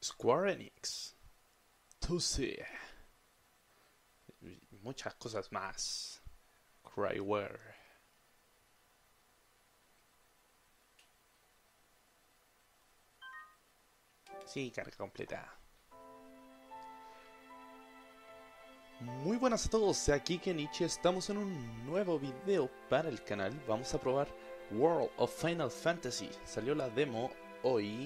Square Enix, Tusi, y muchas cosas más. Cryware. Sí, carga completa. Muy buenas a todos, aquí Kenichi, estamos en un nuevo video para el canal. Vamos a probar World of Final Fantasy. Salió la demo hoy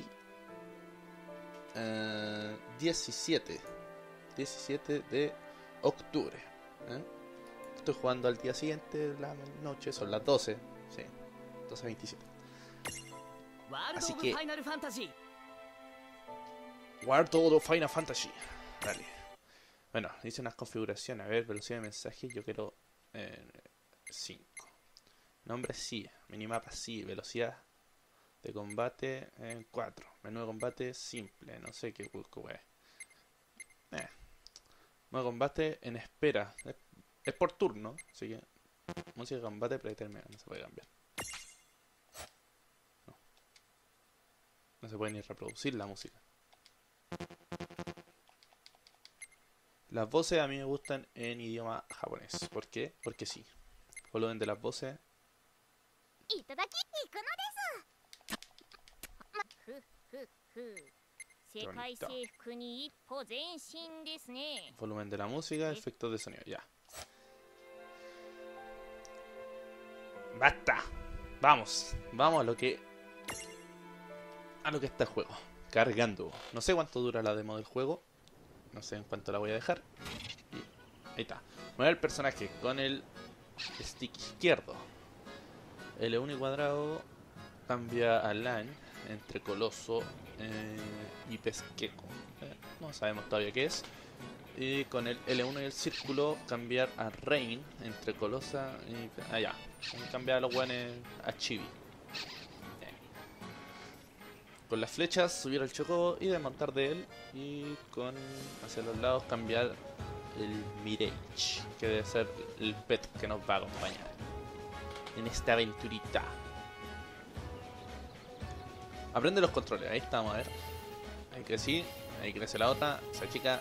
17 de octubre. Estoy jugando al día siguiente de la noche, son las 12, sí, 12:27. Así que World of Final Fantasy. Dale. Bueno, hice unas configuraciones. A ver, velocidad de mensaje. Yo quiero 5. Nombre sí. Minimapa sí. Velocidad de combate 4. Menú de combate simple. No sé qué busco, wey. Menú de combate en espera. Es por turno. Así que música de combate predeterminada. No se puede cambiar. No se puede ni reproducir la música. Las voces a mí me gustan en idioma japonés. ¿Por qué? Porque sí. Volumen de las voces. Volumen de la música, efectos de sonido. Ya. ¡Basta! Vamos. Vamos a lo que está el juego. Cargando. No sé cuánto dura la demo del juego. No sé en cuánto la voy a dejar. Y ahí está. Mover el personaje con el stick izquierdo. L1 y cuadrado cambia a Lan entre Coloso y Pesqueco. No sabemos todavía qué es. Y con el L1 y el círculo cambiar a Rain entre Colosa y... allá. Cambiar a los guanes a Chibi. Con las flechas subir al chocobo y desmontar de él. Y con hacia los lados cambiar el Mirage, que debe ser el pet que nos va a acompañar en esta aventurita. Aprende los controles, ahí estamos, a ver. Ahí crecí, ahí crece la otra, esa chica.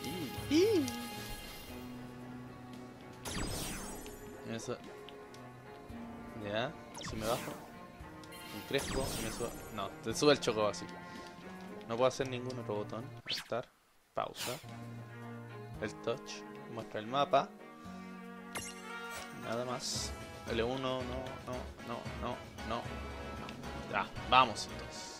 Eso. Ya, si me bajo. Crezco y me subo. No, te sube el chocobo así. No puedo hacer ningún otro botón. Start, pausa. El touch, muestra el mapa. Nada más. L1, no. Ya, vamos entonces.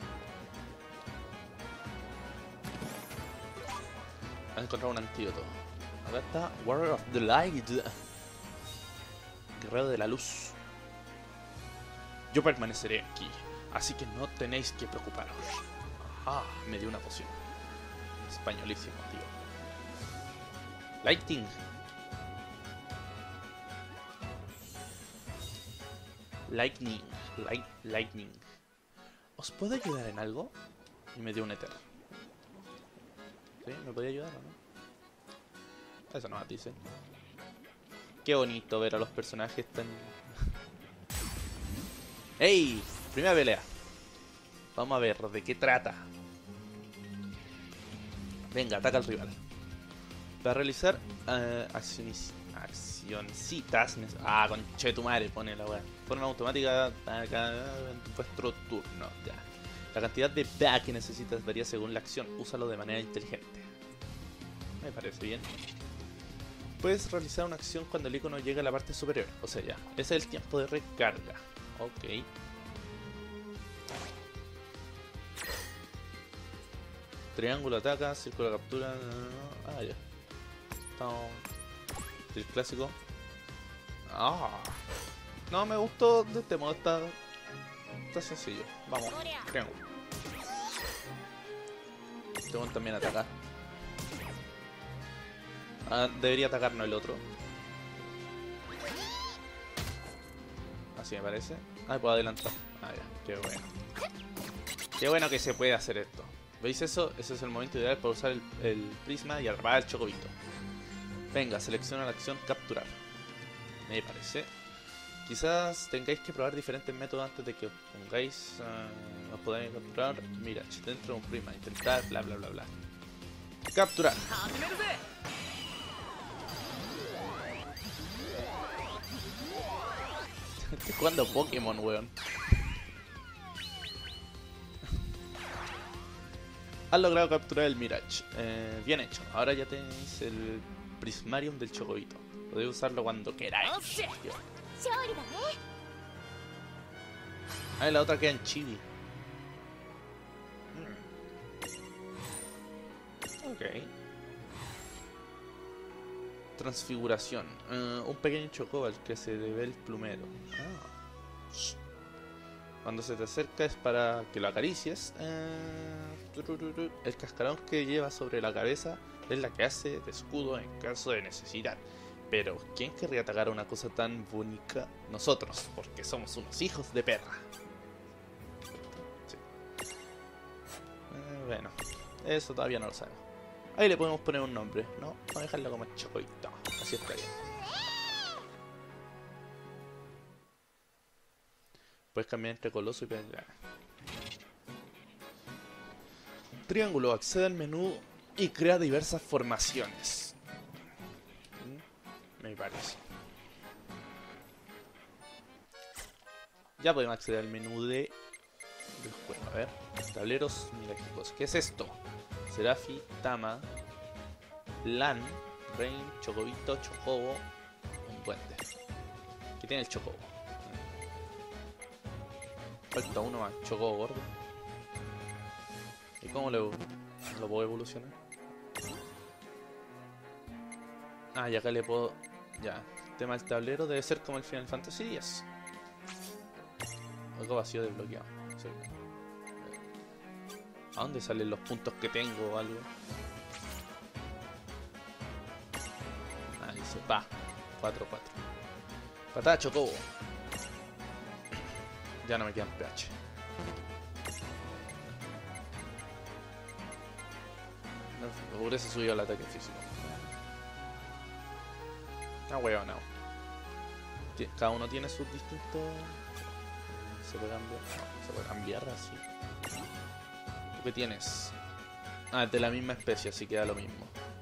He encontrado un antídoto. Acá está Warrior of the Light. Guerrero de la luz. Yo permaneceré aquí, así que no tenéis que preocuparos. Ah, me dio una poción. Españolísimo, tío. Lightning. Lightning. ¿Os puedo ayudar en algo? Y me dio un éter. ¿Sí? ¿Me podía ayudar o no? Eso no más dice. Qué bonito ver a los personajes tan... ¡Ey! Primera pelea. Vamos a ver de qué trata. Venga, ataca al rival. Para realizar accioncitas. Conche tu madre, pone la weá. Forma automática acá en vuestro turno. Ya. La cantidad de back que necesitas varía según la acción. Úsalo de manera inteligente. Me parece bien. Puedes realizar una acción cuando el icono llega a la parte superior. O sea, ya. Ese es el tiempo de recarga. Ok. Triángulo ataca, círculo captura. Ah, ya. El clásico. Ah. No, me gustó de este modo. Está sencillo. Vamos. Triángulo. Este modo también ataca. Debería atacarnos el otro. Así me parece. Puedo adelantar. Ya, qué bueno. Qué bueno que se puede hacer esto. ¿Veis eso? Ese es el momento ideal para usar el prisma y atrapar al chocobito. Venga, selecciona la acción capturar. Me parece. Quizás tengáis que probar diferentes métodos antes de que os pongáis Nos podemos capturar. Mira, dentro de un prima. Intentar, bla bla bla bla. Capturar. Estoy jugando Pokémon, weón. Has logrado capturar el Mirage. Bien hecho. Ahora ya tenéis el Prismarium del Chocobito. Podéis usarlo cuando queráis. Ah, y la otra queda en Chibi. Ok. Transfiguración. Un pequeño chocobo al que se debe el plumero. Cuando se te acerca es para que lo acaricies. El cascarón que lleva sobre la cabeza es la que hace de escudo en caso de necesidad. Pero, ¿quién querría atacar a una cosa tan bonita? Nosotros, porque somos unos hijos de perra. Sí. Bueno, eso todavía no lo sabemos. Ahí le podemos poner un nombre, ¿no? Vamos a dejarlo como Chocoito. Así está bien. Puedes cambiar entre Coloso y Pedra. Triángulo, accede al menú y crea diversas formaciones. Me parece. Ya podemos acceder al menú del juego. A ver, tableros milagros. ¿Qué es esto? Serafi, Tama, Lan, Rain, Chocobito, Chocobo, un duende. ¿Qué tiene el Chocobo? Falta uno más, Chocobo gordo. ¿Y cómo lo puedo evolucionar? Ah, y acá le puedo... Ya, el tema del tablero debe ser como el Final Fantasy X. Algo vacío desbloqueado. Sí. ¿A dónde salen los puntos que tengo o algo? Ah, dice, pa, 4-4. Patada Chocobo. Ya no me quedan PH. No, por eso subió el ataque físico. Ah, weón, no. Cada uno tiene sus distintos... ¿Se puede cambiar? No, se puede cambiar así. ¿Tú qué tienes? Ah, es de la misma especie, así que da lo mismo.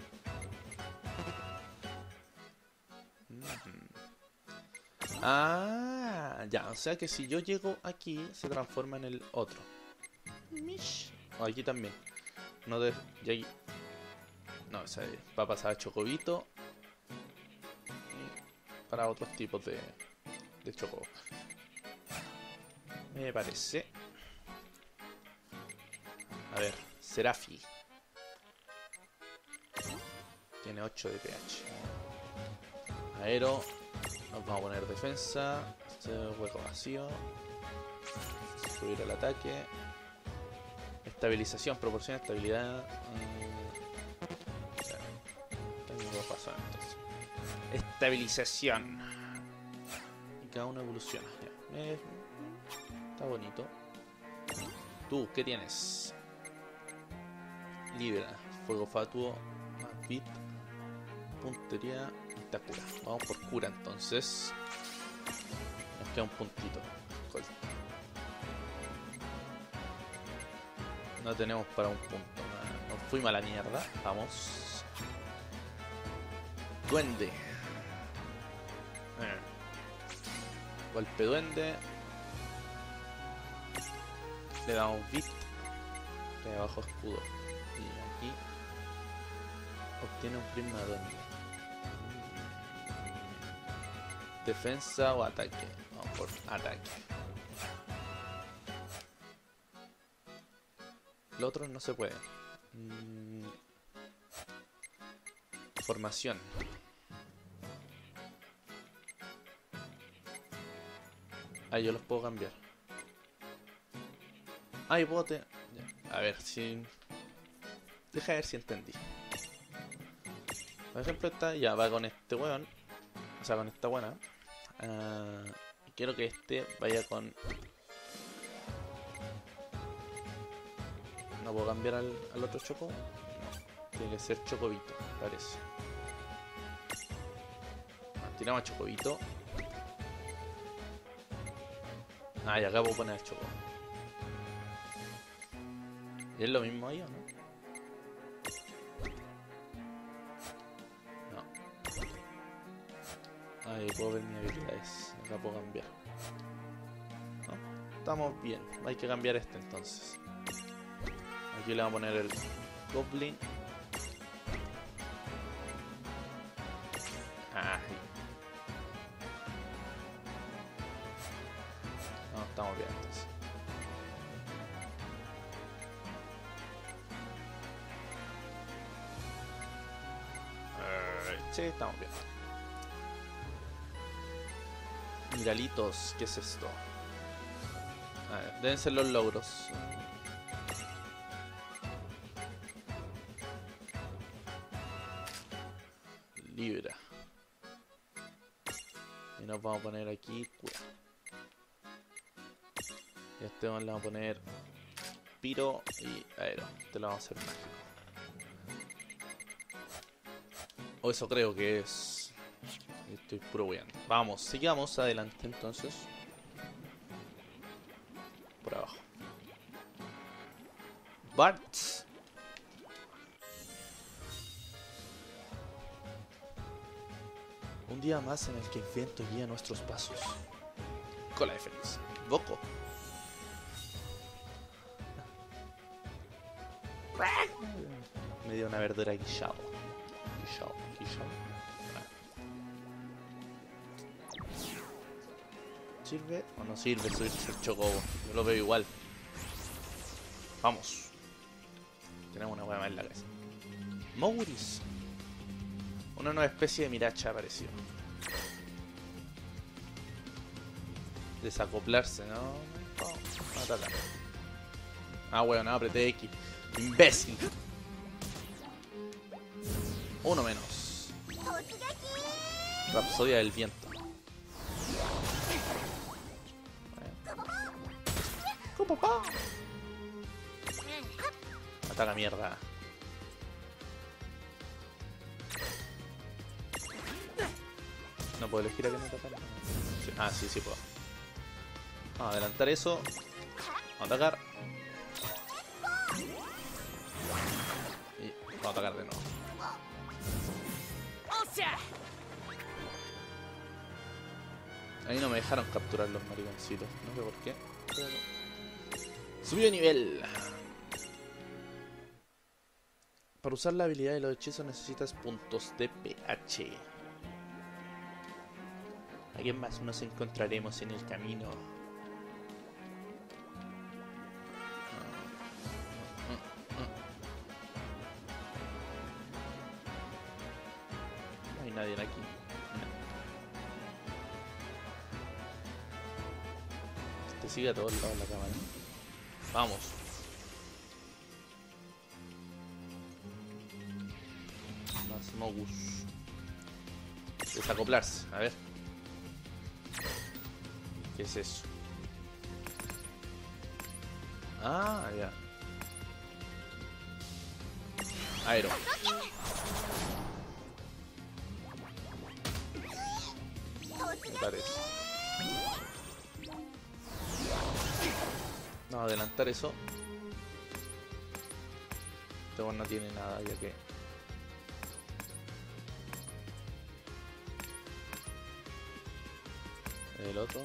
Ah, ya, o sea que si yo llego aquí, se transforma en el otro. Oh, aquí también. No de... Y aquí... No, o sea, va a pasar a Chocobito. Y para otros tipos de Chocobo. Me parece. A ver, Serafi. Tiene 8 de pH. Aero. Nos vamos a poner defensa. Este hueco vacío. Subir el ataque. Estabilización. Proporciona estabilidad. Tengo razón entonces. Estabilización. Y cada uno evoluciona. Ya. Está bonito. Tú, ¿qué tienes? Libra. Fuego fatuo. Más bit. Puntería. Esta cura. Vamos por cura entonces. Nos queda un puntito. No tenemos para un punto. Nos fuimos a la mierda. Vamos. Duende. Golpe duende. Le damos bit. De abajo escudo. Y aquí obtiene un prisma duende. Defensa o ataque. Vamos por ataque. Lo otro no se puede. Formación. Ah, yo los puedo cambiar. Ah, y puedo a ver si... Deja ver si entendí. Por ejemplo, esta ya va con este weón. O sea, con esta buena. Quiero que este vaya con... ¿No puedo cambiar al otro Choco? No. Tiene que ser Chocobito, parece. Tiramos a Chocobito. Ah, y acá puedo poner el Choco. ¿Y es lo mismo ahí o no? No. Ahí puedo ver mis habilidades. Acá puedo cambiar. ¿No? Estamos bien. Hay que cambiar este entonces. Aquí le vamos a poner el Goblin. Ahí. No, estamos bien entonces. Sí, estamos bien. Miralitos, ¿qué es esto? A ver, deben ser los logros. Libra. Y nos vamos a poner aquí cura. Y a este le vamos a poner piro y aero. Este lo vamos a hacer mágico. O eso creo que es. Estoy puro weando. Vamos, sigamos adelante entonces. Por abajo. Bart. Un día más en el que el viento guía nuestros pasos. Cola de Félix. Boco. Me dio una verdura guisado. Guisado. ¿Sirve o no sirve subirse el chocobo? Yo lo veo igual. Vamos. Tenemos una hueá más en la cabeza. Mouris. Una nueva especie de miracha apareció. Desacoplarse, ¿no? Oh, atacar. Ah, weón, no, apreté X. ¡Imbécil! Uno menos. Rapsodia del viento. Ataca mierda. No puedo elegir a quién atacar. Sí. Ah, sí puedo. Vamos a adelantar eso. Vamos a atacar. Y vamos a atacar de nuevo. Ahí no me dejaron capturar los mariconcitos. No sé por qué. Pero... subí de nivel. Para usar la habilidad de los hechizos necesitas puntos de pH. ¿A quién más nos encontraremos en el camino? No hay nadie aquí. Este sigue a todos lados la cámara. Vamos. Más Mogus. Desacoplarse, a ver. ¿Qué es eso? Ah, ya. Aero. Me parece. No, adelantar eso. Este bueno no tiene nada, ya que... el otro...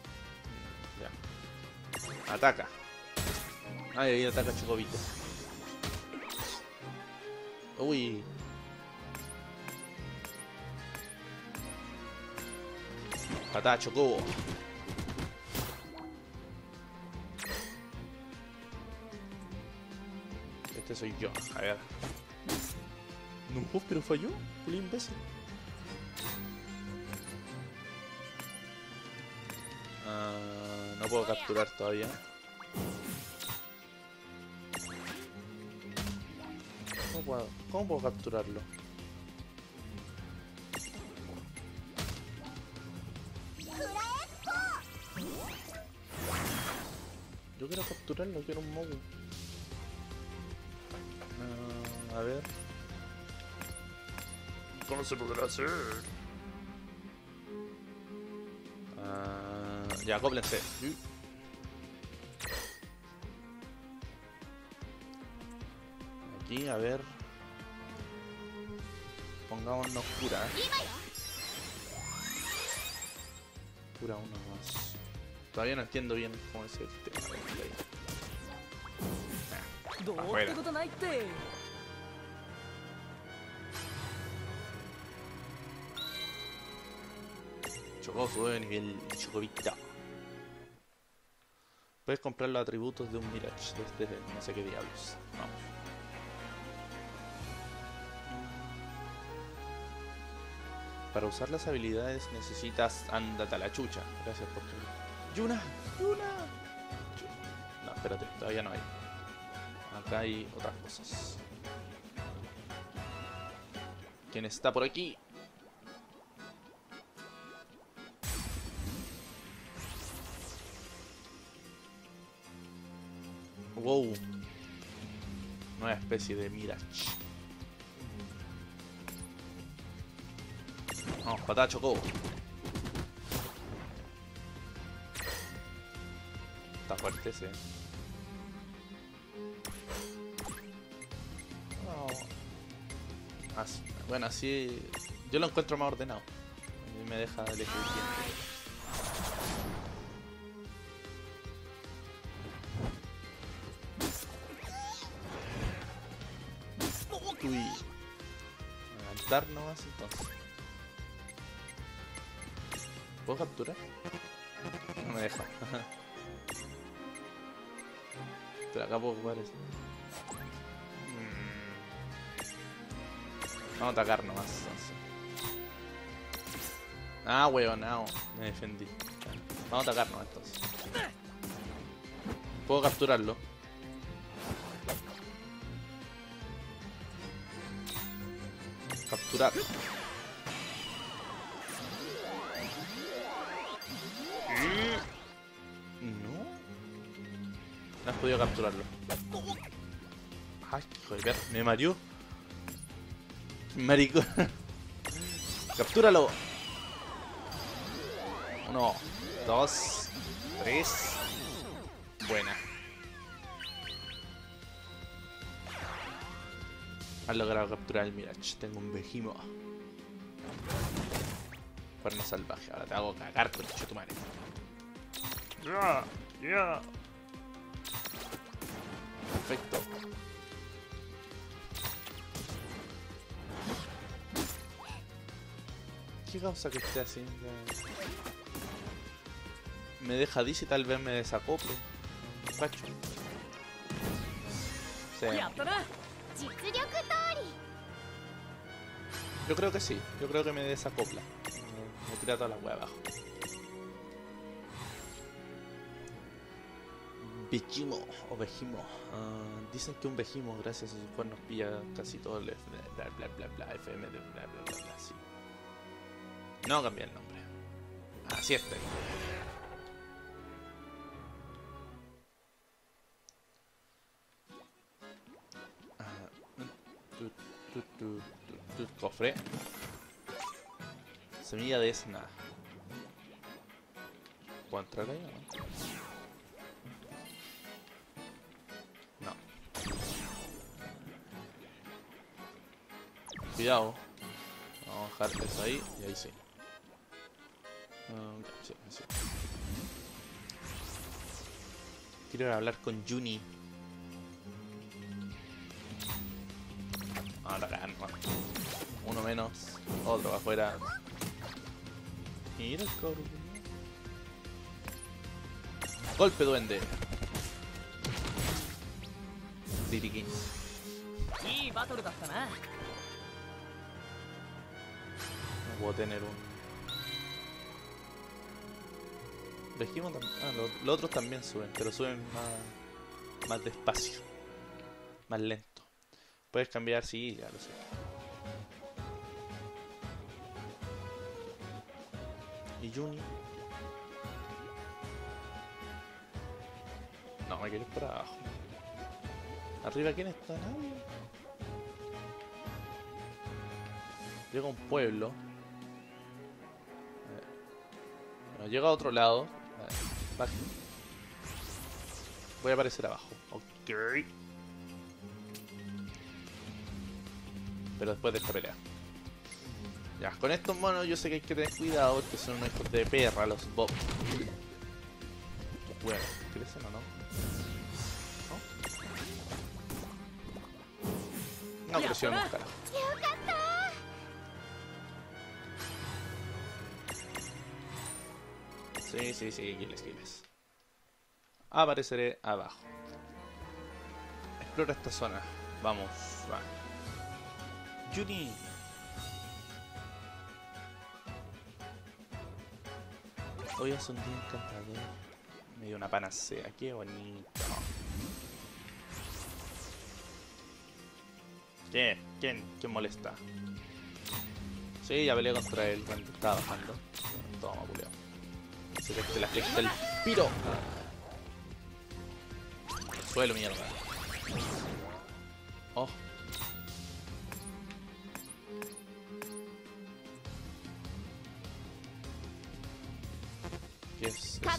ya. Ataca. Ay, ahí ataca Chocobito. Uy. Patada Chocobo. Este soy yo. A ver. No, pero falló. Fue imbécil. No puedo capturar todavía. ¿Cómo puedo capturarlo? Yo quiero capturarlo, quiero un Mogu. A ver. ¿Cómo se podrá hacer? Ya, acóplense. aquí, a ver. Pongámonos cura. Cura uno más. Todavía no entiendo bien cómo es el tema de play. Afuera. Chocó, sube de nivel Chocovita. Puedes comprar los atributos de un Mirage desde no sé qué diablos. Vamos. Para usar las habilidades necesitas... Ándate a la chucha. Gracias por creer. ¡Yuna! ¡Yuna! No, espérate, todavía no hay. Acá hay otras cosas. ¿Quién está por aquí? Wow. Nueva especie de Mirage. Vamos, patada chocó. Está fuerte ese. Oh. Así, bueno, así yo lo encuentro más ordenado. A mí me deja elegir bien. Uy. Adelantar nomás entonces. ¿Puedo capturar? No me deja. Pero acá puedo jugar eso. Vamos a atacar nomás entonces. Ah, huevonao. Me defendí. Vamos a atacar nomás entonces. Puedo capturarlo. Capturar. No. No has podido capturarlo. Ay, hijo de perra. Me mareó. Maricón. Captúralo. 1, 2, 3. Buena. Has logrado capturar el Mirage. Tengo un Behemoth. Cuerno salvaje. Ahora te hago cagar con tu madre. Yeah. Perfecto. ¿Qué causa que esté así? Me deja DC y tal vez me desacople. Cacho. Sí. Yo creo que sí. Yo creo que me desacopla. Me tira toda la wea abajo. Behemoth o Behemoth. Dicen que un Behemoth gracias a sus cuernos pilla casi todo el bla bla bla bla FM de bla bla bla bla. Sí. No cambié el nombre. Así está. Cofre. Semilla de Esna. ¿Puedo entrar ahí o no? No. Cuidado. Vamos a dejar eso ahí y ahí sí. Sí. Quiero hablar con Juni. Ahora ganan. Uno menos. Otro afuera. Mira el cabrón. Golpe duende. Diriquín. No puedo tener un... Behemoth también. Los otros también suben, pero suben más despacio. Más lento. Puedes cambiar, sí, ya lo sé. ¿Y Juni? No, me quiero ir por abajo. ¿Arriba quién está? Nadie. Llega a un pueblo. Bueno, llega a otro lado. Baje. Voy a aparecer abajo. Ok. Pero después de esta pelea. Ya, con estos monos yo sé que hay que tener cuidado porque son unos hijos de perra, los Bob. Bueno, ¿crecen o no? ¿No? No crecieron un carajo. Sí, sí, sí, giles. Apareceré abajo. Explora esta zona. Vamos, va. Juni. Hoy es un día encantador. Me dio una panacea, qué bonito. ¿Quién molesta? Sí, ya peleé contra él cuando estaba bajando. Toma, culiao. Se te la flecha del piro. Suelo, mierda. Oh. ¿Qué es esto?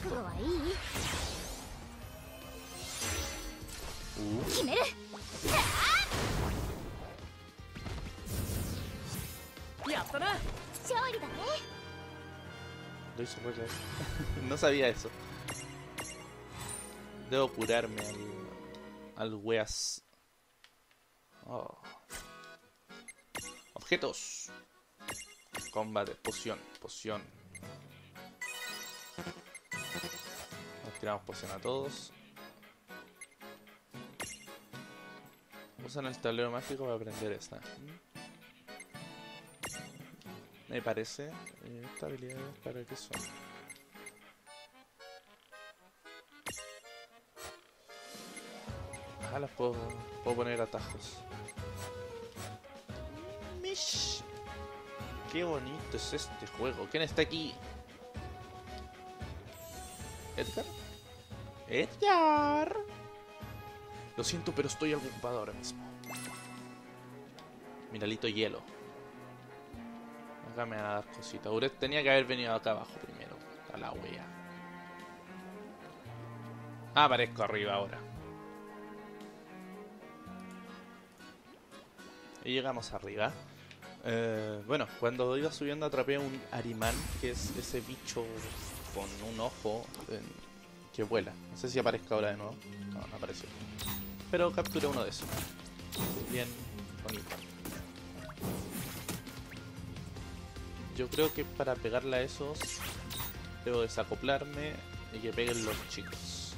Lo hizo re bien. No sabía eso. Debo curarme al weas. Oh. Objetos. Combate, poción. Nos tiramos poción a todos. Usan el tablero mágico para aprender esta. Me parece. Esta habilidad, ¿para qué son? Ah, las puedo poner atajos. Mish. Qué bonito es este juego. ¿Quién está aquí? ¿Edgar? ¡Edgar! Lo siento, pero estoy algo ocupado ahora mismo. Miralito hielo. Acá me va a dar cositas. Uret tenía que haber venido acá abajo primero. A la wea. Ah, aparezco arriba ahora. Y llegamos arriba. Bueno, cuando iba subiendo atrapé un Ariman, que es ese bicho con un ojo que vuela. No sé si aparezca ahora de nuevo. No, no apareció. Pero capturé uno de esos. Bien bonito. Yo creo que para pegarle a esos debo desacoplarme y que peguen los chicos.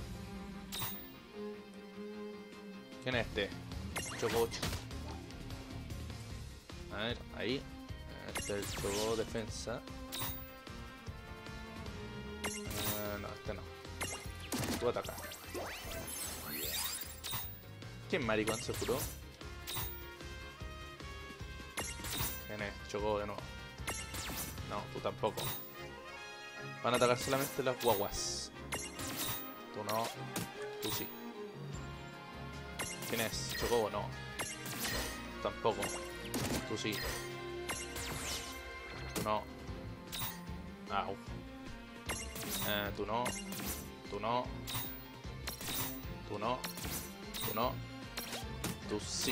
¿Quién es este? Chococho. A ver, ahí. Este es el Choco defensa. No, este no. Tú ataca. ¿Quién maricón se curó? ¿Quién es? Choco de nuevo. No, tú tampoco. Van a atacar solamente las guaguas. Tú no. Tú sí. ¿Quién es? Chocobo, no. Tampoco. Tú sí. Tú no. Au. Tú no. Tú no. Tú no. Tú no. Tú sí.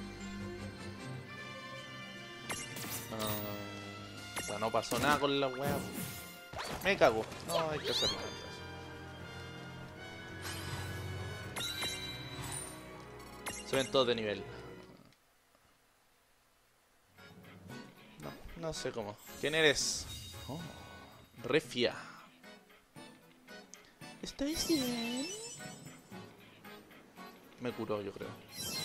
O sea, no pasó nada con la wea. Me cago. No, hay que hacer nada. Se ven todos de nivel. No sé cómo. ¿Quién eres? Oh, Refia. ¿Estáis bien? Me curó, yo creo.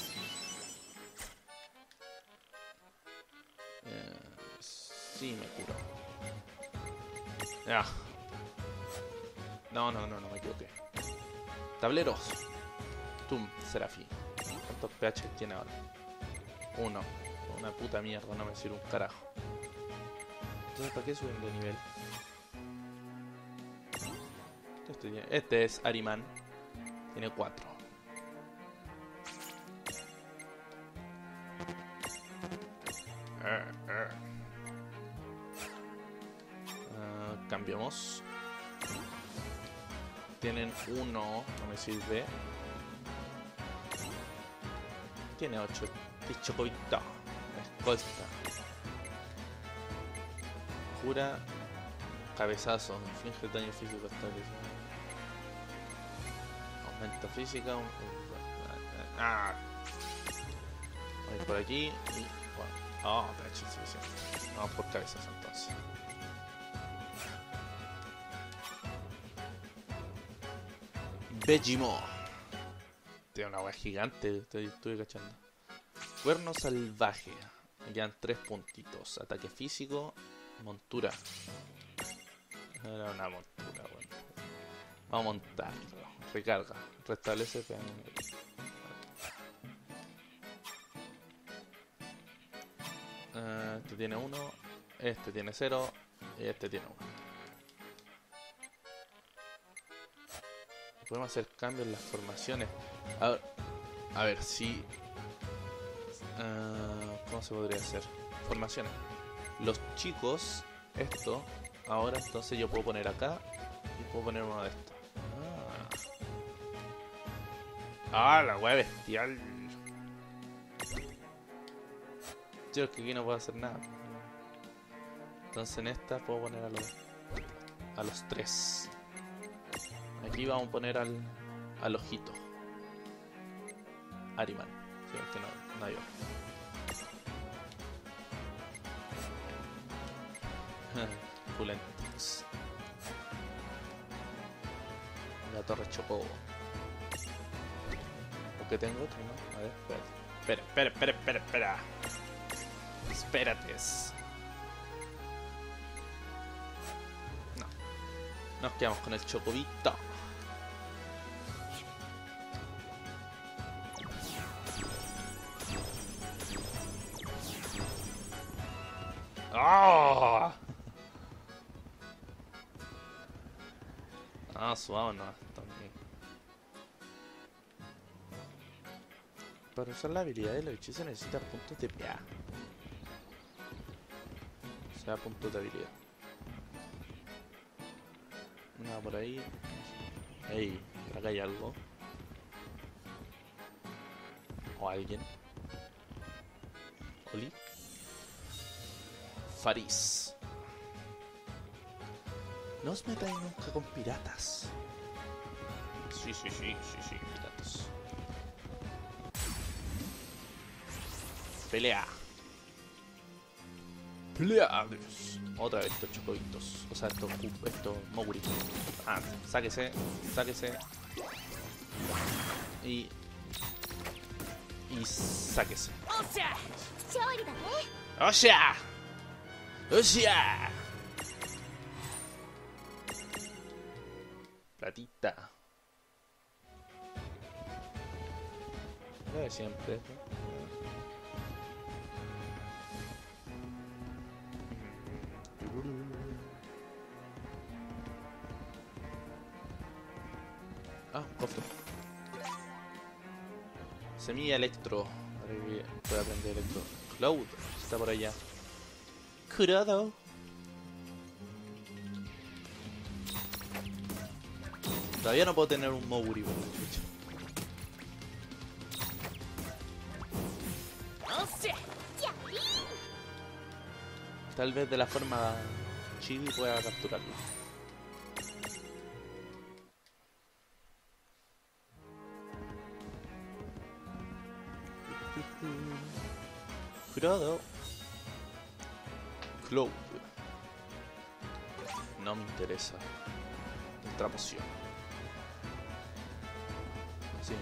Sí, me curó. Ya. No, me equivoqué. Tableros. Tum, Serafi. ¿Cuántos PH tiene ahora? 1. Una puta mierda, no me sirve un carajo. Entonces, ¿para qué suben de nivel? Este es Ariman. Tiene 4. Cambiamos. Tienen 1, no me sirve. Tiene 8. Qué chocovita. Escolta. Cura. Cabezazo. Inflige daño físico establecido. Aumenta física. Ah. Voy por aquí. Y bueno. Oh, te ha hecho suficiente. Vamos por cabezazo entonces. Vegimo. Tiene una hueá gigante, estoy cachando. Cuerno salvaje. Me quedan 3 puntitos. Ataque físico. Montura. Era una montura, bueno. Vamos a montarlo. Recarga. Restablece. Este tiene 1. Este tiene 0. Y este tiene 1. Podemos hacer cambios en las formaciones. A ver si... ¿cómo se podría hacer? Formaciones. Los chicos, esto, ahora entonces yo puedo poner acá y puedo poner uno de estos. La wea bestial. Yo es que aquí no puedo hacer nada. Entonces en esta puedo poner a los 3. Aquí vamos a poner al ojito. Ariman. Sí, que no hay otro. Pulentix. La torre Chocobo. ¿Por qué tengo otro, no? A ver, espera. Espérate. No. Nos quedamos con el Chocobito. ¡Oh! Subámonos también. Para usar la habilidad de los hechizos necesita puntos de PA. O sea, puntos de habilidad. Nada por ahí. Ey, por acá hay algo. O alguien. Oli. Faris. No os metáis nunca con piratas. Sí, piratas. Pelea. Otra vez estos chocobitos. O sea, estos Moguri. Sáquese. Y sáquese. ¡Osha! Platita. Lo de siempre. Cofre. Semilla electro. Puede aprender electro. Cloud. Está por allá. Curado. Todavía no puedo tener un Moguri, por hecho. Tal vez de la forma chibi pueda capturarlo. Cuidado. Cloud. No me interesa. Otra poción. Sí.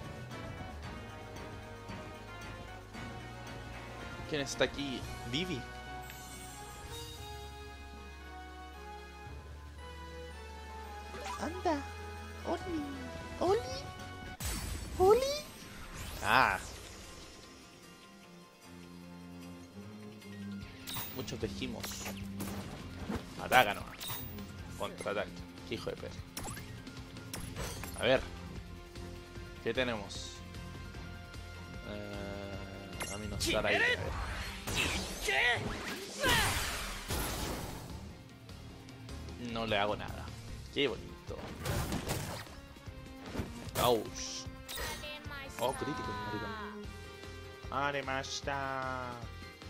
¿Quién está aquí? Vivi. Anda. Oli. Muchos tejimos. Atácanos. Contraataque. Hijo de perro. A ver. ¿Qué tenemos? A mí no estar ahí. A ver. No le hago nada. Qué bonito. Ouch. Oh, crítico, maricón. Aremashita.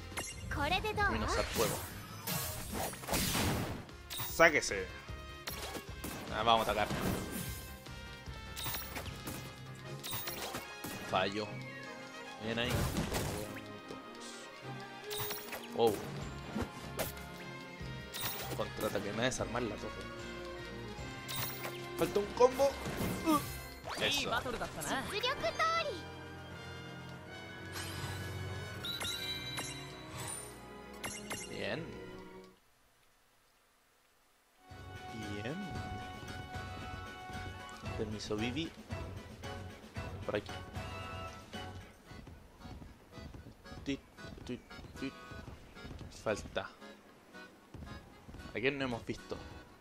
Menos al fuego. Sáquese. Vamos a atacar. Fallo. Bien ahí. Oh. Contraataque. Me va a desarmar la torre. Falta un combo. Eso. Bien. Bien. Permiso, Vivi. Por aquí. Tit, tit, tit. Falta. ¿A quién no hemos visto?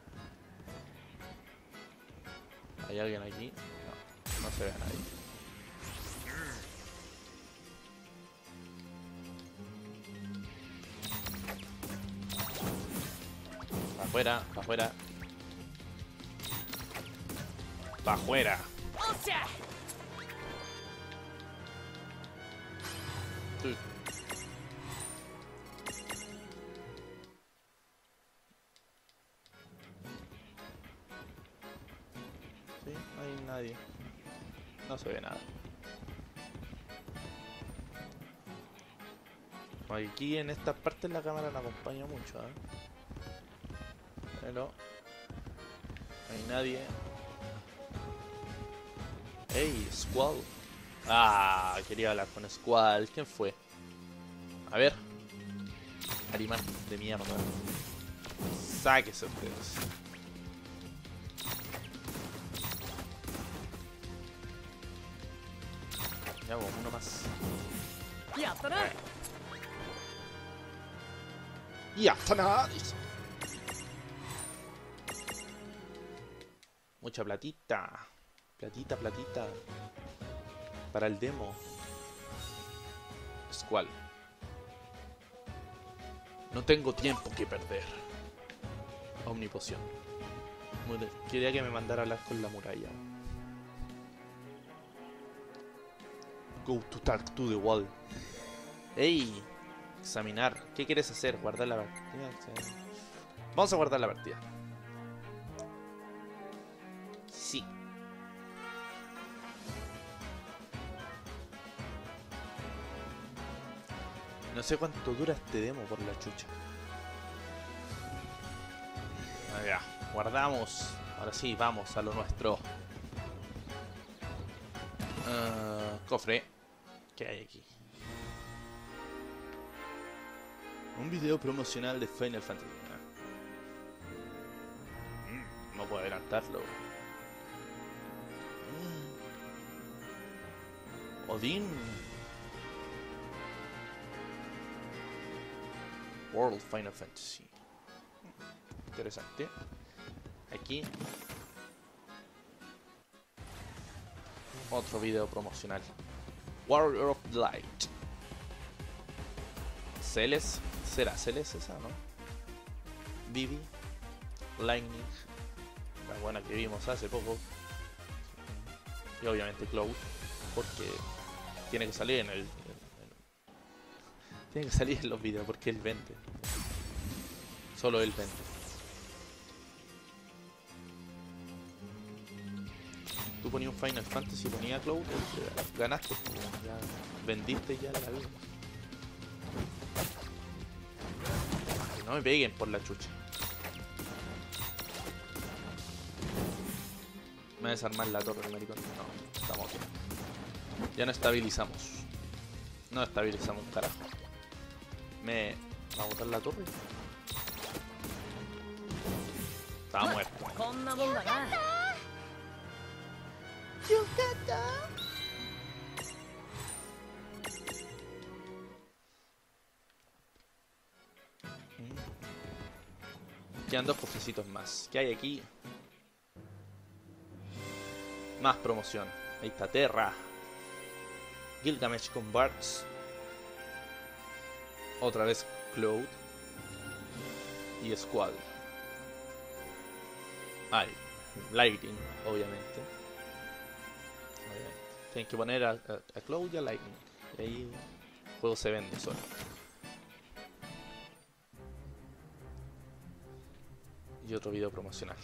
¿Hay alguien aquí? No, no se ve a nadie. Pa' afuera, pa' afuera. Pa' afuera. Sí. Sí, no hay nadie. No se ve nada. Aquí en estas partes la cámara no acompaña mucho, ¿eh? Pero no hay nadie. Hey, Squall. Ah, quería hablar con Squall. ¿Quién fue? A ver. Arimán de mierda. Sáquese ustedes. Ya hago uno más. Ya está nada. Mucha platita. Platita, platita. Para el demo. Squall. No tengo tiempo que perder. Omnipoción. Quería que me mandara a hablar con la muralla. Go to talk to the wall. Ey. Examinar. ¿Qué quieres hacer? Guardar la partida. Vamos a guardar la partida. Sí. No sé cuánto dura este demo por la chucha. Ya, guardamos. Ahora sí, vamos a lo nuestro. Cofre. ¿Qué hay aquí? Un video promocional de Final Fantasy. No puedo adelantarlo. Odín. World Final Fantasy. Interesante. Aquí. Otro video promocional. Warrior of Light. Celes. ¿Será Celes esa, no? Vivi. Lightning. La buena que vimos hace poco. Y obviamente Cloud. Porque tiene que salir en el... Tiene que salir en los videos porque él vende. Solo él vende. Tú ponías un Final Fantasy y ponías Cloud, ganaste. Ya vendiste ya la vida. No me peguen por la chucha. Me va a desarmar la torre el maricón. No, estamos bien. Ya no estabilizamos. No estabilizamos un carajo. Me va a botar la torre. Está muerto. Quedan dos cofrecitos más. ¿Qué hay aquí? Más promoción. Ahí está Terra. Gilgamesh con Bartz. Otra vez Cloud. Y Squall. Ay, Lightning, obviamente. Tienen que poner a Cloud y a Lightning. Y ahí el juego se vende solo. Y otro video promocional.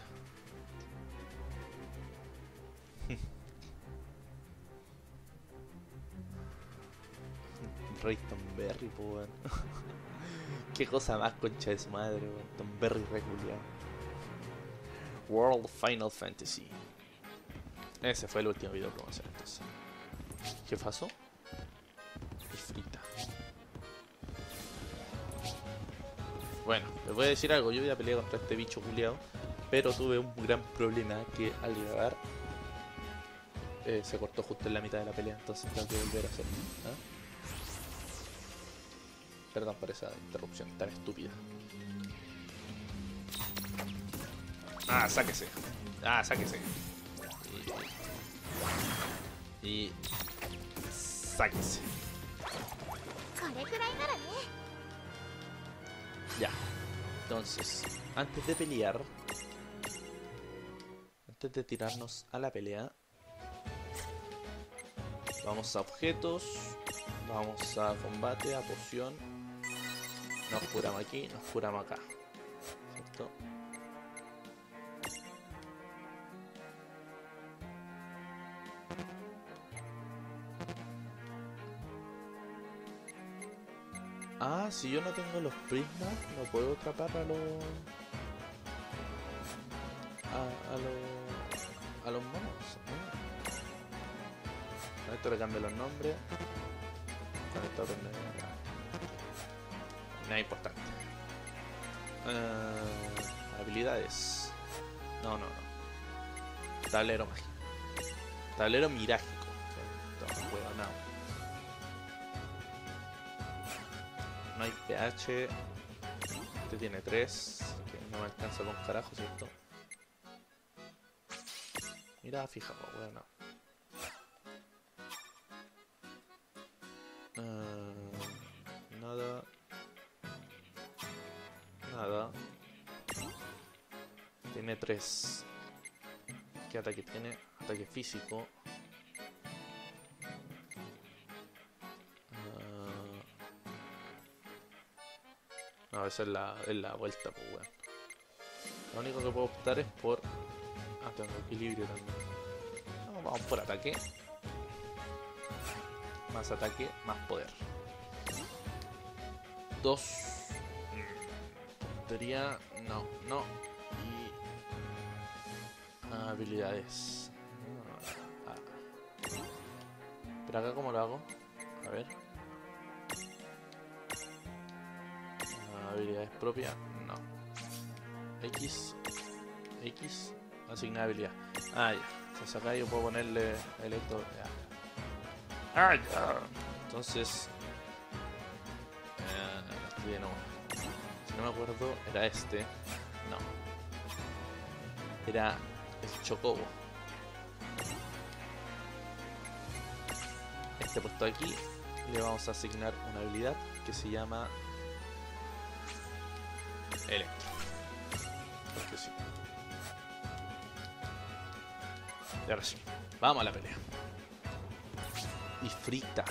Rey Tonberry, po, weón. Qué cosa más concha de su madre, weón. Tonberry reculeado. World Final Fantasy. Ese fue el último video promocional entonces. ¿Qué pasó? Y frita. Bueno, les voy a decir algo. Yo voy a pelear contra este bicho culiado, pero tuve un gran problema que al llegar se cortó justo en la mitad de la pelea, entonces tengo que volver a hacer. ¿Ah? Perdón por esa interrupción tan estúpida. Ah, sáquese. Ah, sáquese. Y sáquese. Ya. Entonces, antes de pelear, antes de tirarnos a la pelea, vamos a objetos, vamos a combate, a poción. Nos curamos aquí, nos curamos acá. ¿Cierto? Ah, si yo no tengo los prismas, no puedo atrapar a los... a los monos. A esto le cambio los nombres. Con esto nada importante. Habilidades. No. Tablero mágico. Tablero mirágico. No hay pH. Este tiene 3. Que no me alcanza con carajo, ¿cierto? Mira, fija, bueno. Nada. Tiene 3. ¿Qué ataque tiene? Ataque físico. No, esa es la vuelta, pues, weón. Lo único que puedo optar es por... Ah, tengo equilibrio también. No, vamos por ataque. Más ataque, más poder. 2. Puntería, no. Y... habilidades. Pero acá, ¿cómo lo hago? A ver. Habilidades propias, no. X, asignar habilidad. Ah, ya. Entonces acá yo puedo ponerle electro. Ya. Ah, ya. Entonces, de nuevo. Si no me acuerdo, era este. No. Era el Chocobo. Este puesto aquí le vamos a asignar una habilidad que se llama Electro. Porque sí. Y ahora sí, vamos a la pelea. Y frita.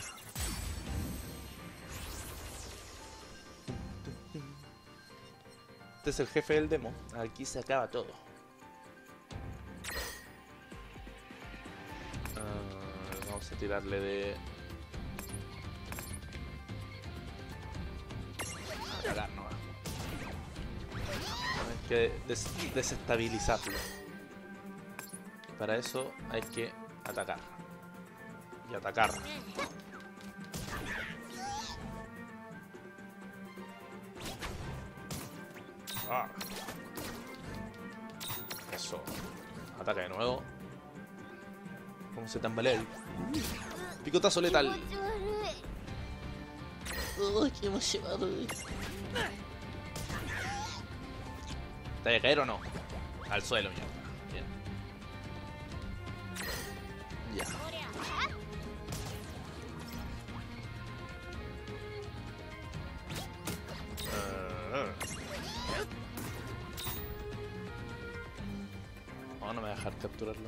Este es el jefe del demo. Aquí se acaba todo. Vamos a tirarle de... a cagar, no. Hay que desestabilizarlo. Para eso hay que atacar. Y atacar. Ah. Eso. Ataca de nuevo. ¿Cómo se tambalea el picotazo letal? Uy, qué hemos llevado. ¿Te va a caer o no? Al suelo, mierda. Bien. Ya. No me va a dejar capturarlo.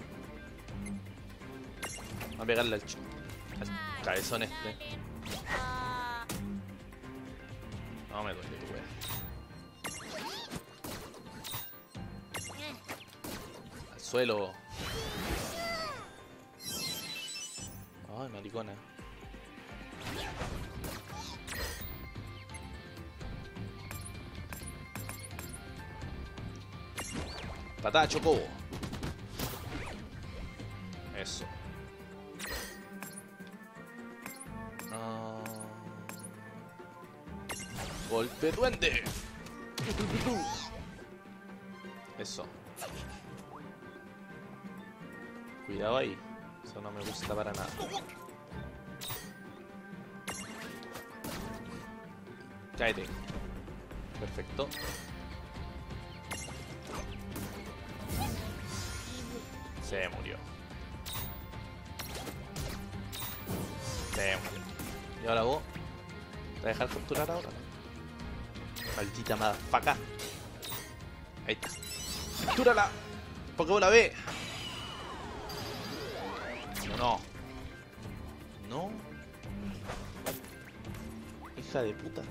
Vamos a pegarle al cabezón este. No me duele, tu wea. suelo. Ay, maricona. Patada chocó. Eso. Golpe duende. Eso. Cuidado ahí. Eso no me gusta para nada. Cáete. Perfecto. Se murió. Se murió. Y ahora vos. ¿Te vas a dejar capturar ahora? Maldita madafaca. Ahí está. ¡Captúrala! Pokébola B. No. No. Hija de puta.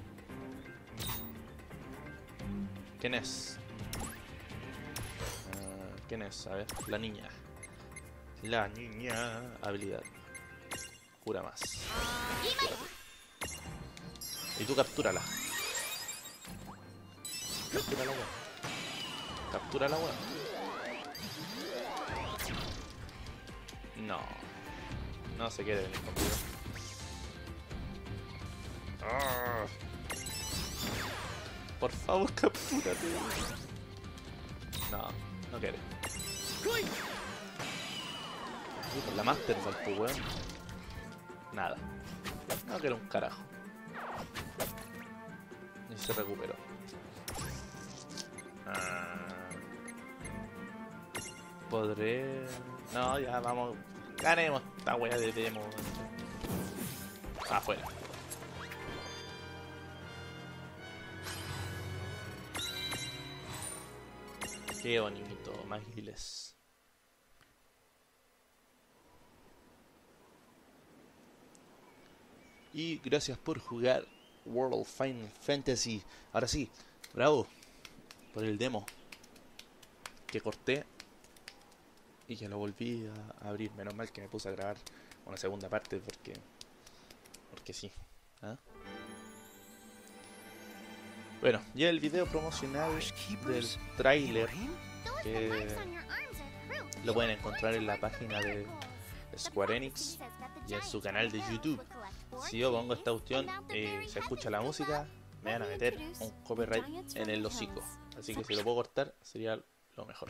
¿Quién es? ¿Quién es? A ver, la niña. La niña. Habilidad. Cura más. Cúrate. Y tú captúrala. Captúrala, weón. Captúrala, weón. No. No se quiere venir conmigo. Por favor, captúrate. No, no quiere. La Master Ball, pues, weón. Nada. No quiero un carajo. Y se recuperó. Podré... No, ya vamos. Ganemos esta wea de demo. Afuera. Qué bonito, Magiles. Y gracias por jugar World of Final Fantasy. Ahora sí, bravo por el demo que corté y que lo volví a abrir. Menos mal que me puse a grabar una segunda parte porque sí. ¿Ah? Bueno, ya el video promocional del tráiler que lo pueden encontrar en la página de Square Enix y en su canal de YouTube. Si yo pongo esta cuestión y se escucha la música, me van a meter un copyright en el hocico. Así que si lo puedo cortar, sería lo mejor.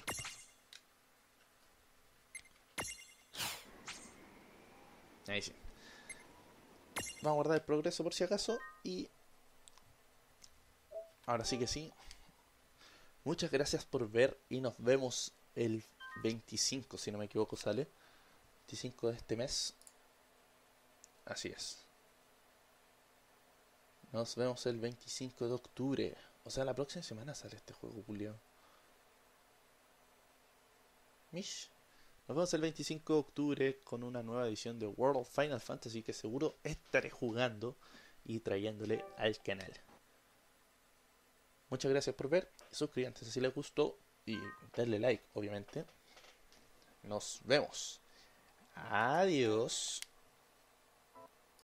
Ahí sí. Vamos a guardar el progreso por si acaso y... Ahora sí que sí. Muchas gracias por ver y nos vemos el 25, si no me equivoco sale. 25 de este mes. Así es. Nos vemos el 25 de octubre. O sea, la próxima semana sale este juego, Julio. Mish. Nos vemos el 25 de octubre con una nueva edición de World of Final Fantasy que seguro estaré jugando y trayéndole al canal. Muchas gracias por ver, suscríbanse si les gustó y darle like, obviamente. Nos vemos. Adiós.